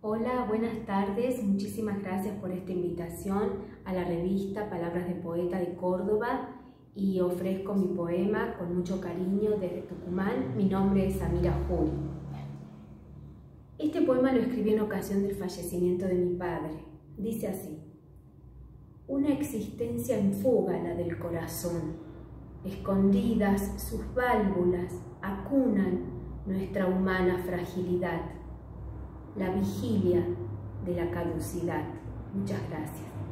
Hola, buenas tardes. Muchísimas gracias por esta invitación a la revista Palabras de Poeta de Córdoba y ofrezco mi poema con mucho cariño desde Tucumán. Mi nombre es Amira Juri. Este poema lo escribí en ocasión del fallecimiento de mi padre. Dice así: una existencia en fuga la del corazón, escondidas sus válvulas acunan nuestra humana fragilidad, la vigilia de la caducidad. Muchas gracias.